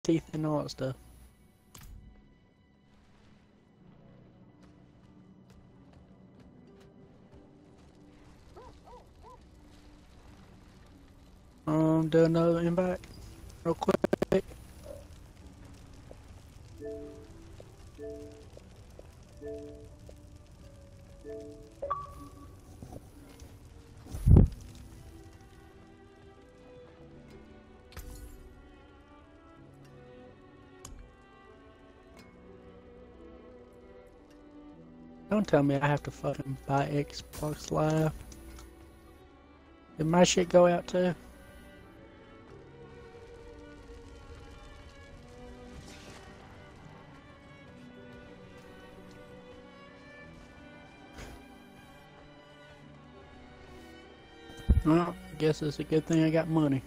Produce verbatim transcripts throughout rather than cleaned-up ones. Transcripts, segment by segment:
teeth and all that stuff. Um, do another invite real quick. Don't tell me I have to fucking buy Xbox Live. Did my shit go out too? Well, I guess it's a good thing I got money.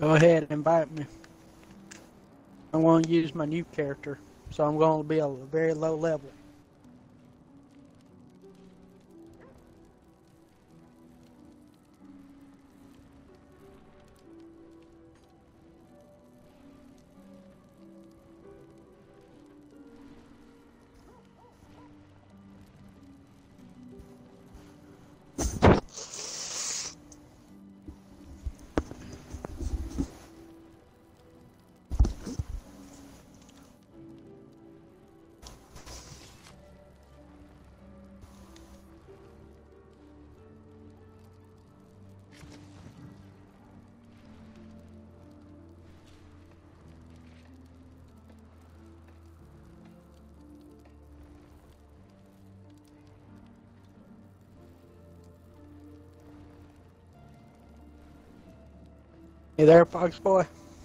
Go ahead and invite me. I'm going to use my new character, so I'm going to be a very low level. You there, Fox Boy?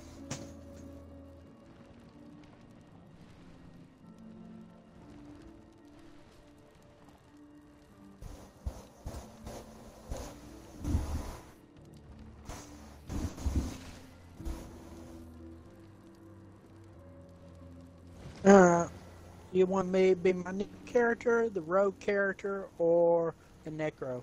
Uh, you want me to be my new character, the rogue character, or the Necro?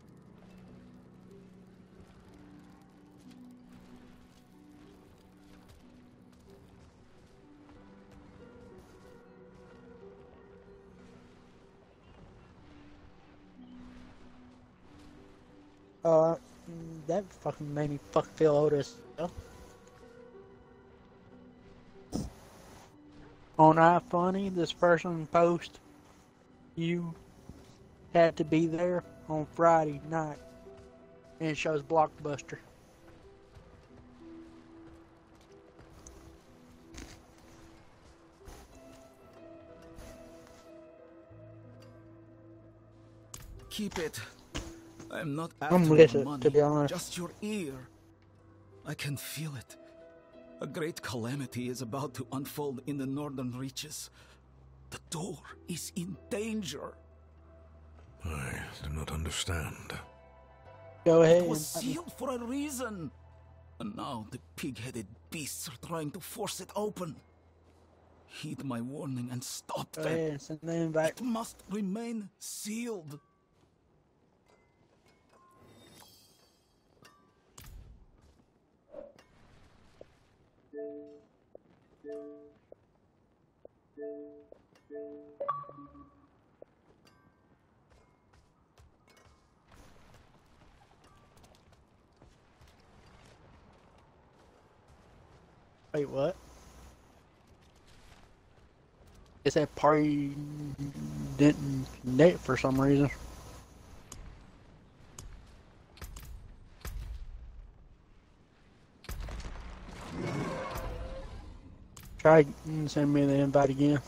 Uh, that fucking made me fuck feel old as hell. On iFunny, this person post, you had to be there on Friday night, and it shows Blockbuster. Keep it. I'm not I'm after with your it, money, to be honest. just your ear. I can feel it. A great calamity is about to unfold in the northern reaches. The door is in danger. I do not understand. Go ahead. It was sealed for a reason. And now the pig-headed beasts are trying to force it open. Heed my warning and stop Go them. ahead and send the invite. It must remain sealed. Wait, what? It said party didn't connect for some reason. Try and send me the invite again.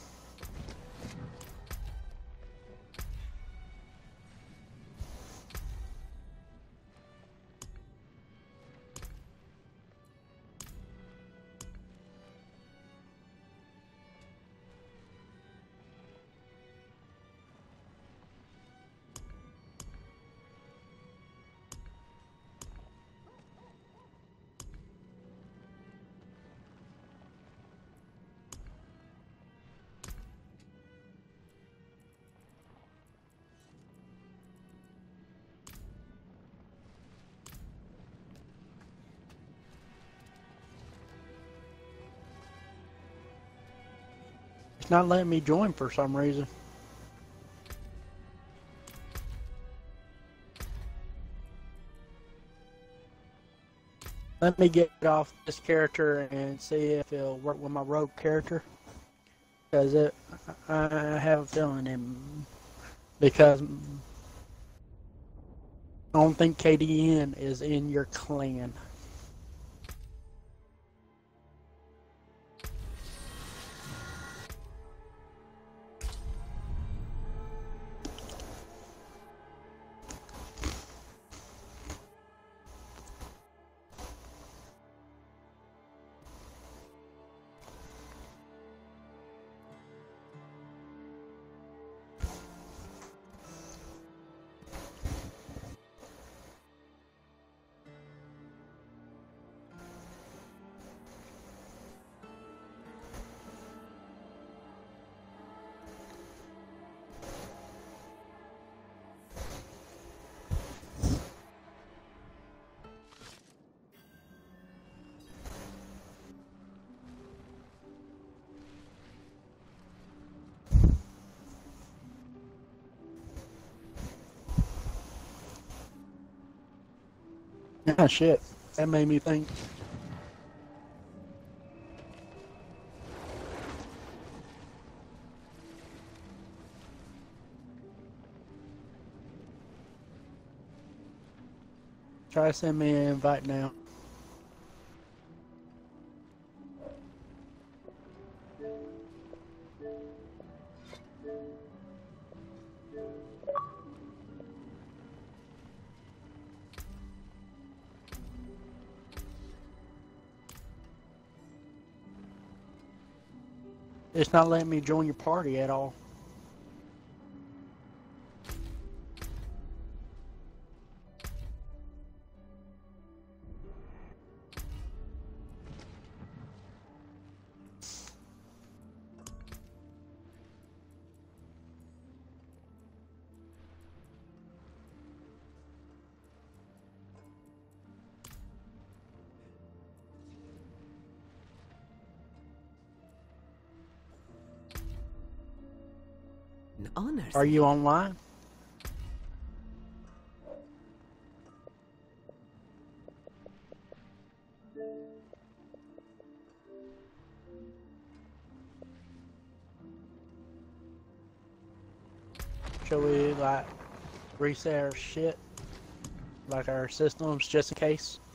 It's not letting me join for some reason. Let me get off this character and see if it'll work with my rogue character. Because it, I have a feeling him. Because I don't think K D N is in your clan. Ah, shit. That made me think. Try to send me an invite now. It's not letting me join your party at all. An honor. Are you online? Shall we like reset our shit, like our systems, just in case?